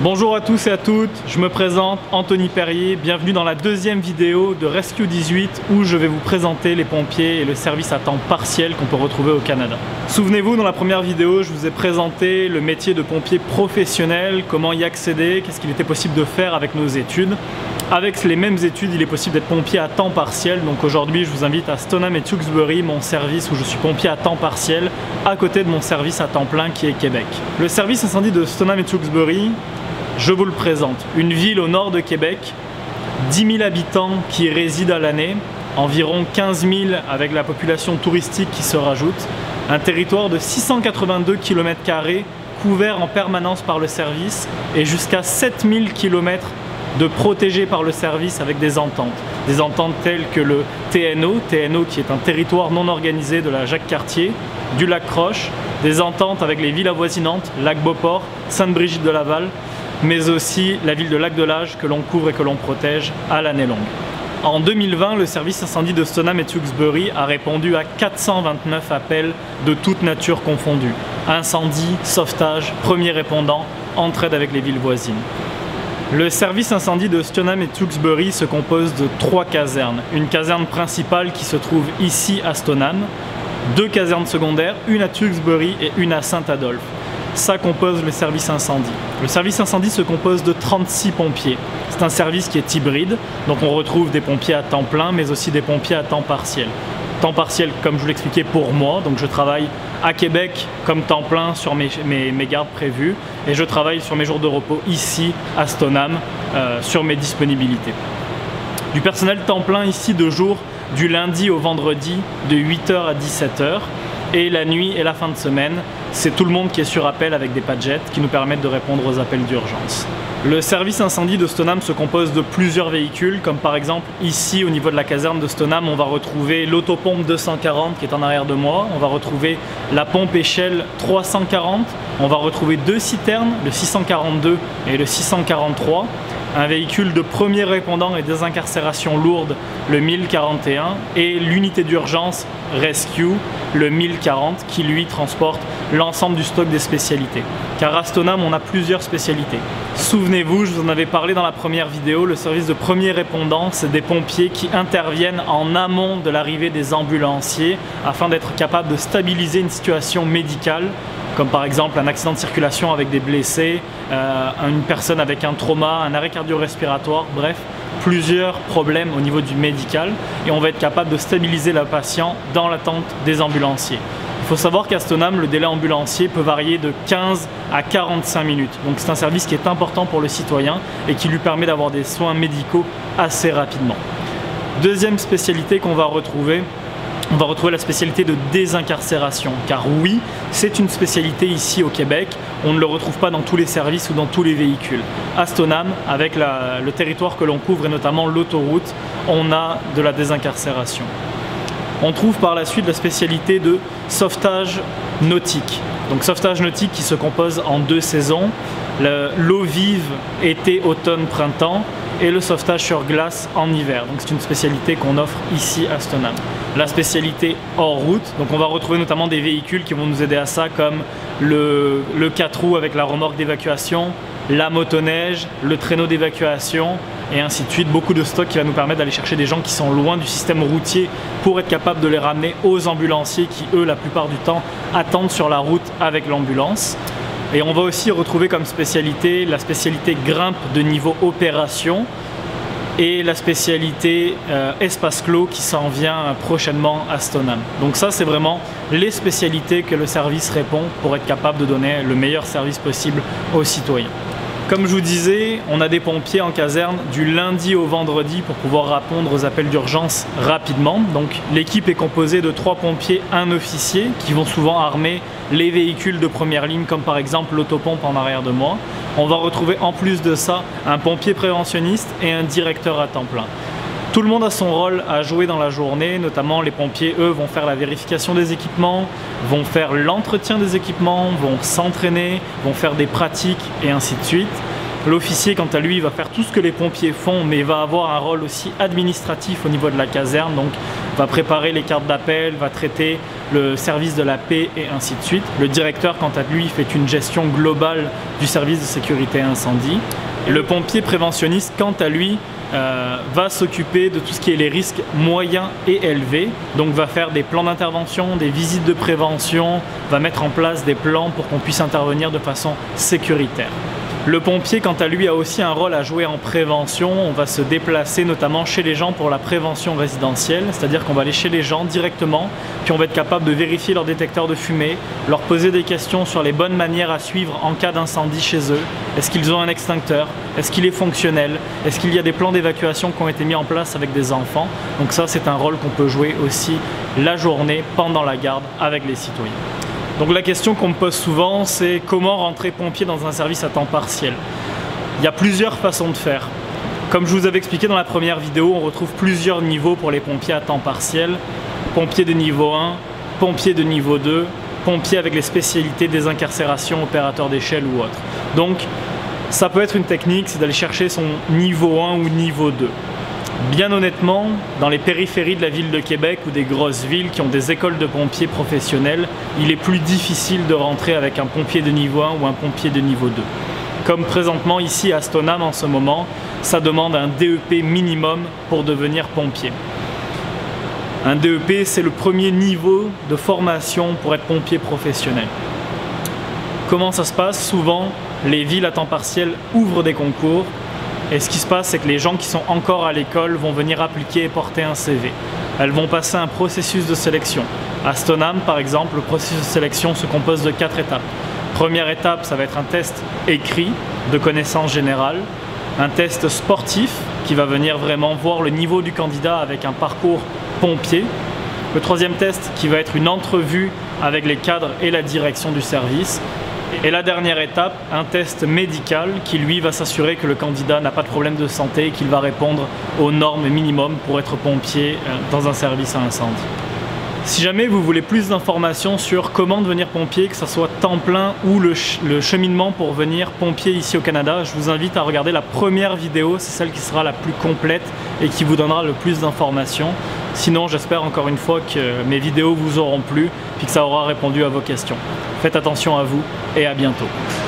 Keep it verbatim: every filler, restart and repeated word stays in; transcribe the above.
Bonjour à tous et à toutes, je me présente Anthony Perrier, bienvenue dans la deuxième vidéo de Rescue dix-huit où je vais vous présenter les pompiers et le service à temps partiel qu'on peut retrouver au Canada. Souvenez-vous, dans la première vidéo, je vous ai présenté le métier de pompier professionnel, comment y accéder, qu'est-ce qu'il était possible de faire avec nos études. Avec les mêmes études, il est possible d'être pompier à temps partiel, donc aujourd'hui je vous invite à Stoneham et Tewksbury, mon service où je suis pompier à temps partiel, à côté de mon service à temps plein qui est Québec. Le service incendie de Stoneham et Tewksbury, je vous le présente. Une ville au nord de Québec, dix mille habitants qui y résident à l'année, environ quinze mille avec la population touristique qui se rajoute, un territoire de six cent quatre-vingt-deux kilomètres carrés couvert en permanence par le service et jusqu'à sept mille kilomètres de protégés par le service avec des ententes. Des ententes telles que le T N O, T N O qui est un territoire non organisé de la Jacques-Cartier, du lac Croche, des ententes avec les villes avoisinantes, Lac-Beauport, Sainte-Brigitte-de-Laval, mais aussi la ville de Lac-de-Lage que l'on couvre et que l'on protège à l'année longue. En deux mille vingt, le service incendie de Stoneham et Tewksbury a répondu à quatre cent vingt-neuf appels de toute nature confondus. Incendie, sauvetage, premiers répondants, entraide avec les villes voisines. Le service incendie de Stoneham et Tewksbury se compose de trois casernes. Une caserne principale qui se trouve ici à Stoneham, deux casernes secondaires, une à Tewksbury et une à Saint-Adolphe. Ça compose le service incendie. Le service incendie se compose de trente-six pompiers. C'est un service qui est hybride, donc on retrouve des pompiers à temps plein, mais aussi des pompiers à temps partiel. Temps partiel, comme je vous l'expliquais, pour moi, donc je travaille à Québec comme temps plein sur mes, mes, mes gardes prévues, et je travaille sur mes jours de repos ici à Stoneham, euh, sur mes disponibilités. Du personnel temps plein ici de jour, du lundi au vendredi, de huit heures à dix-sept heures, et la nuit et la fin de semaine, c'est tout le monde qui est sur appel avec des Padgets qui nous permettent de répondre aux appels d'urgence. Le service incendie de Stoneham se compose de plusieurs véhicules, comme par exemple ici au niveau de la caserne de Stoneham, on va retrouver l'autopompe deux cent quarante qui est en arrière de moi, on va retrouver la pompe échelle trois cent quarante, on va retrouver deux citernes, le six cent quarante-deux et le six cent quarante-trois, un véhicule de premier répondant et désincarcération lourde, le mille quarante et un, et l'unité d'urgence Rescue, le mille quarante, qui lui transporte l'ensemble du stock des spécialités. Car à Stoneham, on a plusieurs spécialités. Souvenez-vous, je vous en avais parlé dans la première vidéo, le service de premier répondant, c'est des pompiers qui interviennent en amont de l'arrivée des ambulanciers afin d'être capables de stabiliser une situation médicale, comme par exemple un accident de circulation avec des blessés, euh, une personne avec un trauma, un arrêt cardio-respiratoire, bref, plusieurs problèmes au niveau du médical, et on va être capable de stabiliser le patient dans l'attente des ambulanciers. Il faut savoir qu'à Stoneham, le délai ambulancier peut varier de quinze à quarante-cinq minutes. Donc c'est un service qui est important pour le citoyen et qui lui permet d'avoir des soins médicaux assez rapidement. Deuxième spécialité qu'on va retrouver, on va retrouver la spécialité de désincarcération. Car oui, c'est une spécialité ici au Québec. On ne le retrouve pas dans tous les services ou dans tous les véhicules. À Stoneham, avec la, le territoire que l'on couvre et notamment l'autoroute, on a de la désincarcération. On trouve par la suite la spécialité de sauvetage nautique. Donc sauvetage nautique qui se compose en deux saisons, l'eau vive été, automne, printemps, et le sauvetage sur glace en hiver. Donc c'est une spécialité qu'on offre ici à Stoneham. La spécialité hors route, donc on va retrouver notamment des véhicules qui vont nous aider à ça, comme le, le quatre roues avec la remorque d'évacuation, la motoneige, le traîneau d'évacuation, et ainsi de suite. Beaucoup de stock qui va nous permettre d'aller chercher des gens qui sont loin du système routier pour être capable de les ramener aux ambulanciers qui, eux, la plupart du temps, attendent sur la route avec l'ambulance. Et on va aussi retrouver comme spécialité la spécialité grimpe de niveau opération et la spécialité euh, espace clos qui s'en vient prochainement à Stoneham. Donc ça, c'est vraiment les spécialités que le service répond pour être capable de donner le meilleur service possible aux citoyens. Comme je vous disais, on a des pompiers en caserne du lundi au vendredi pour pouvoir répondre aux appels d'urgence rapidement. Donc l'équipe est composée de trois pompiers, un officier qui vont souvent armer les véhicules de première ligne comme par exemple l'autopompe en arrière de moi. On va retrouver en plus de ça un pompier préventionniste et un directeur à temps plein. Tout le monde a son rôle à jouer dans la journée, notamment les pompiers, eux, vont faire la vérification des équipements, vont faire l'entretien des équipements, vont s'entraîner, vont faire des pratiques et ainsi de suite. L'officier, quant à lui, va faire tout ce que les pompiers font, mais va avoir un rôle aussi administratif au niveau de la caserne, donc va préparer les cartes d'appel, va traiter le service de la paix et ainsi de suite. Le directeur, quant à lui, fait une gestion globale du service de sécurité incendie. Et le pompier préventionniste, quant à lui, euh, va s'occuper de tout ce qui est les risques moyens et élevés, donc va faire des plans d'intervention, des visites de prévention, va mettre en place des plans pour qu'on puisse intervenir de façon sécuritaire. Le pompier, quant à lui, a aussi un rôle à jouer en prévention. On va se déplacer notamment chez les gens pour la prévention résidentielle, c'est-à-dire qu'on va aller chez les gens directement, puis on va être capable de vérifier leur détecteur de fumée, leur poser des questions sur les bonnes manières à suivre en cas d'incendie chez eux. Est-ce qu'ils ont un extincteur? Est-ce qu'il est fonctionnel? Est-ce qu'il y a des plans d'évacuation qui ont été mis en place avec des enfants? Donc ça, c'est un rôle qu'on peut jouer aussi la journée, pendant la garde, avec les citoyens. Donc la question qu'on me pose souvent, c'est comment rentrer pompier dans un service à temps partiel? Il y a plusieurs façons de faire. Comme je vous avais expliqué dans la première vidéo, on retrouve plusieurs niveaux pour les pompiers à temps partiel. Pompier de niveau un, pompier de niveau deux, pompier avec les spécialités des incarcérations, opérateur d'échelle ou autre. Donc ça peut être une technique, c'est d'aller chercher son niveau un ou niveau deux. Bien honnêtement, dans les périphéries de la ville de Québec ou des grosses villes qui ont des écoles de pompiers professionnels, il est plus difficile de rentrer avec un pompier de niveau un ou un pompier de niveau deux. Comme présentement ici à Stoneham en ce moment, ça demande un D E P minimum pour devenir pompier. Un D E P, c'est le premier niveau de formation pour être pompier professionnel. Comment ça se passe? Souvent, les villes à temps partiel ouvrent des concours. Et ce qui se passe, c'est que les gens qui sont encore à l'école vont venir appliquer et porter un C V. Elles vont passer un processus de sélection. À Stoneham, par exemple, le processus de sélection se compose de quatre étapes. Première étape, ça va être un test écrit de connaissances générales, un test sportif qui va venir vraiment voir le niveau du candidat avec un parcours pompier. Le troisième test qui va être une entrevue avec les cadres et la direction du service. Et la dernière étape, un test médical qui lui va s'assurer que le candidat n'a pas de problème de santé et qu'il va répondre aux normes minimum pour être pompier dans un service à incendie. Si jamais vous voulez plus d'informations sur comment devenir pompier, que ce soit temps plein ou le, ch le cheminement pour devenir pompier ici au Canada, je vous invite à regarder la première vidéo, c'est celle qui sera la plus complète et qui vous donnera le plus d'informations. Sinon, j'espère encore une fois que mes vidéos vous auront plu et que ça aura répondu à vos questions. Faites attention à vous et à bientôt.